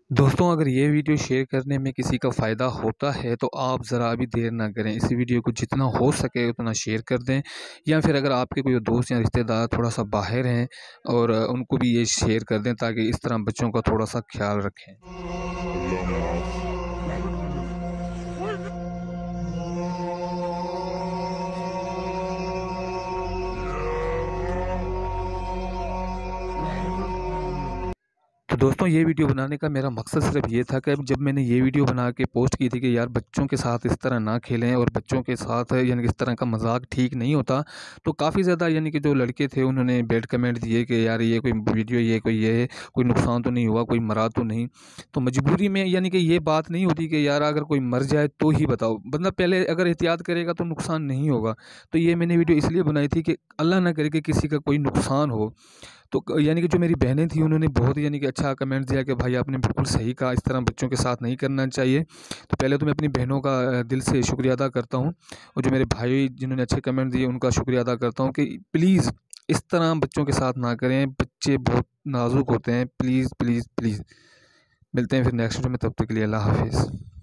दोस्तों, अगर ये वीडियो शेयर करने में किसी का फ़ायदा होता है तो आप ज़रा भी देर ना करें। इस वीडियो को जितना हो सके उतना शेयर कर दें, या फिर अगर आपके कोई दोस्त या रिश्तेदार थोड़ा-सा बाहर हैं और उनको भी ये शेयर कर दें, ताकि इस तरह बच्चों का थोड़ा-सा ख़्याल रखें। तो दोस्तों, ये वीडियो बनाने का मेरा मकसद सिर्फ़ ये था कि जब मैंने ये वीडियो बना के पोस्ट की थी कि यार बच्चों के साथ इस तरह ना खेलें और बच्चों के साथ यानी कि इस तरह का मज़ाक ठीक नहीं होता। तो काफ़ी ज़्यादा यानी कि जो लड़के थे उन्होंने बैड कमेंट दिए कि यार ये कोई वीडियो, ये कोई ये है, कोई नुकसान तो नहीं हुआ, कोई मरा तो नहीं। तो मजबूरी में यानी कि ये बात नहीं होती कि यार अगर कोई मर जाए तो ही बताओ। बंदा पहले अगर एहतियात करेगा तो नुकसान नहीं होगा। तो ये मैंने वीडियो इसलिए बनाई थी कि अल्लाह ना करे कि किसी का कोई नुकसान हो। तो यानी कि जो मेरी बहनें थी उन्होंने बहुत यानी कि अच्छा कमेंट दिया कि भाई आपने बिल्कुल सही कहा, इस तरह बच्चों के साथ नहीं करना चाहिए। तो पहले तो मैं अपनी बहनों का दिल से शुक्रिया अदा करता हूँ, और जो मेरे भाई जिन्होंने अच्छे कमेंट दिए उनका शुक्रिया अदा करता हूँ कि प्लीज़ इस तरह बच्चों के साथ ना करें। बच्चे बहुत नाज़ुक होते हैं। Please, please, please. मिलते हैं फिर नेक्स्ट वीडियो में, तब तक के लिए अल्लाह हाफ़िज़।